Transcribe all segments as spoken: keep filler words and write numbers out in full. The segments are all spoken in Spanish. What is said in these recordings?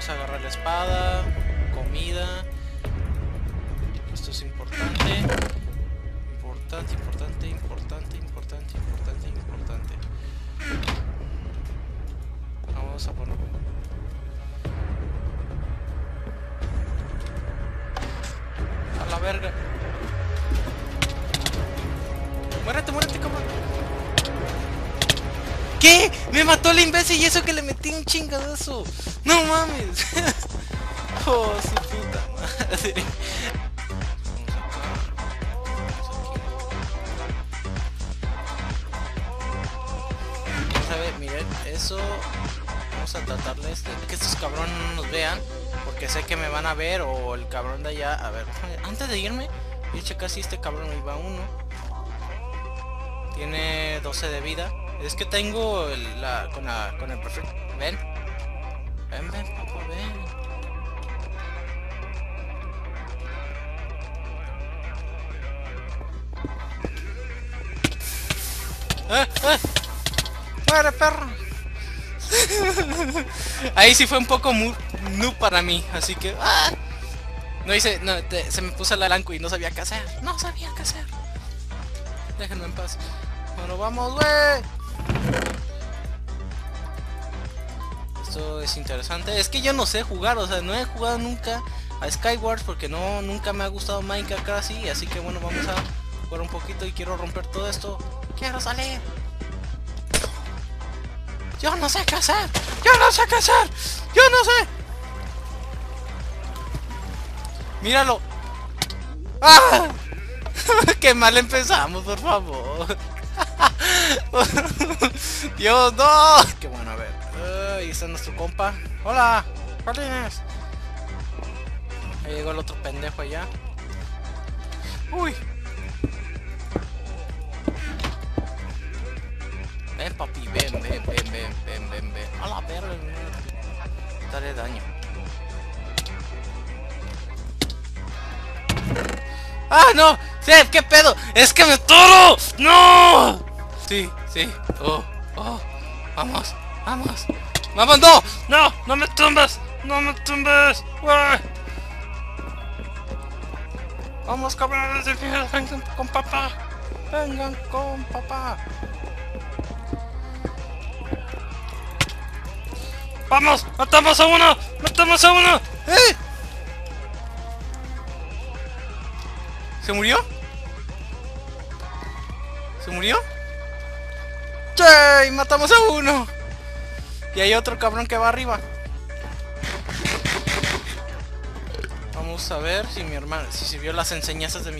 Vamos a agarrar la espada. Comida. Esto es importante. Importante, importante, importante, importante, importante, importante. Vamos a poner. A la verga. Muérete, muérete, cabrón. ¿Qué? Me mató el imbécil y eso que le metí un chingadazo. No mames. Oh, su puta madre. Vamos a ver, miren, eso. Vamos a tratarles de que estos cabrones no nos vean. Porque sé que me van a ver. O el cabrón de allá. A ver, antes de irme, voy a checar si este cabrón me iba a uno. Tiene doce de vida. Es que tengo el, la, con, la, con el perfecto. Ven. Ven, ven, papá, ven. ¡Eh, eh! ¡Muere, perro! Ahí sí fue un poco noob para mí, así que... ¡Ah! No hice... No, te, se me puso el blanco y no sabía qué hacer. No sabía qué hacer. Déjenme en paz. Bueno, vamos, güey. Esto es interesante. Es que yo no sé jugar, o sea, no he jugado nunca a Skyward porque no, nunca me ha gustado Minecraft casi. Así que bueno, vamos a jugar un poquito y quiero romper todo esto. Quiero salir. Yo no sé qué hacer. Yo no sé qué hacer. Yo no sé. Míralo. ¡Ah! Qué mal empezamos, por favor. Dios, no. Qué bueno, a ver. Uh, ahí está nuestro compa. Hola, Jardines. Ahí llegó el otro pendejo allá. Uy. Ven, papi, ven, ven, ven, ven, ven, ven, ven. A la verga, daré daño. ¡Ah, no! ¡Seb, qué pedo! ¡Es que me toro! ¡No! Sí, sí. Oh, oh. Vamos, vamos. ¡Vamos, no! ¡No! ¡No me tumbes! ¡No me tumbes! ¡Uy! Vamos, cabrones de mierda, vengan con papá. Vengan con papá. ¡Vamos! ¡Matamos a uno! ¡Matamos a uno! ¡Eh! ¿Se murió? ¿Se murió? ¡Che! ¡Matamos a uno! Y hay otro cabrón que va arriba. Vamos a ver si mi hermano, si se vio las enseñanzas de mi...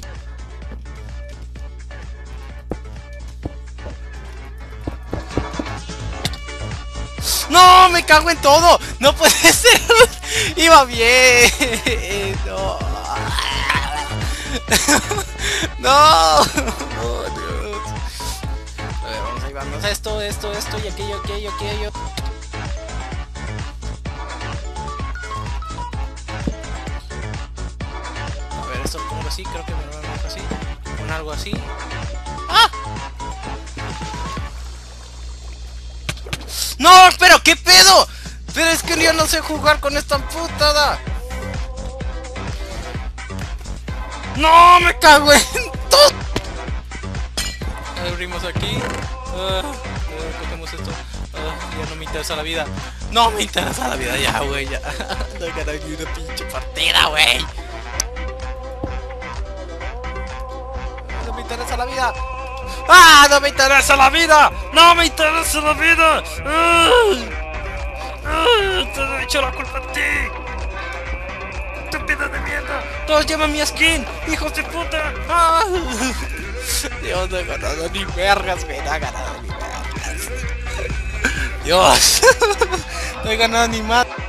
¡No! ¡Me cago en todo! ¡No puede ser! ¡Iba bien! ¡No! ¡No! ¡Oh, Dios! A ver, vamos a llevarnos esto, esto, esto y aquello, aquello, aquello. A ver, esto lo pongo así, creo que me lo pongo así. Con algo así. ¡Ah! ¡No! ¡Pero qué pedo! Pero es que yo no sé jugar con esta putada. ¡No! ¡Me cago en todo! Abrimos aquí. Uh, uh, cogemos esto. Uh, ya no me interesa la vida. No me interesa la vida ya, güey. Ya. No gané ni una pinche partida, güey. No me interesa la vida. ¡Ah! ¡No me interesa la vida! ¡No me interesa la vida! ¡Uh! ¡Uh! ¡Te he hecho la culpa a ti! ¡Estúpida de mierda! ¡Todos llevan mi skin! ¡Hijos de puta! ¡Ah! Dios, no he ganado ni vergas, güey. No he ganado ni vergas. Dios. No he ganado ni más.